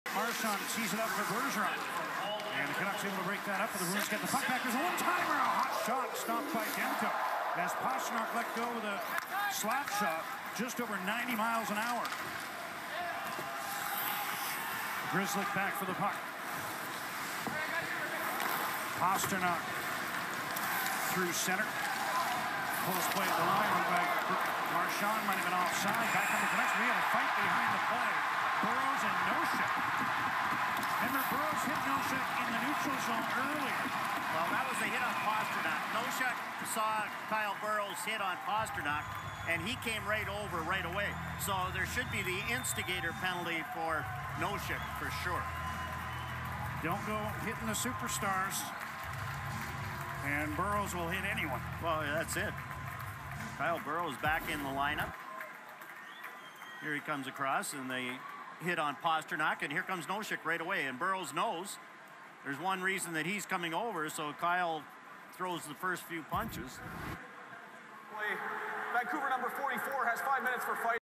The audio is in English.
Marchand sees it up for Bergeron. And the Canucks able to break that up, but the Bruins get the puck back. There's a one-timer, a hot shot stopped by Demko. As Pastrnak let go with a slap shot, just over 90 miles an hour. Grizzlick back for the puck. Pastrnak through center. Close play at the line by Marchand, might have been offside. Back on the Canucks. We have a fight behind the play. Burroughs and Nosek. Remember, Burroughs hit Nosek in the neutral zone earlier. Well, that was a hit on Pastrnak. Nosek saw Kyle Burroughs hit on Pastrnak, and he came right over right away. So there should be the instigator penalty for Nosek for sure. Don't go hitting the superstars. And Burroughs will hit anyone. Well, that's it. Kyle Burroughs back in the lineup. Here he comes across, and they hit on Pastrnak, and here comes Nosek right away. And Burroughs knows there's one reason that he's coming over, so Kyle throws the first few punches. Vancouver number 44 has 5 minutes for fight.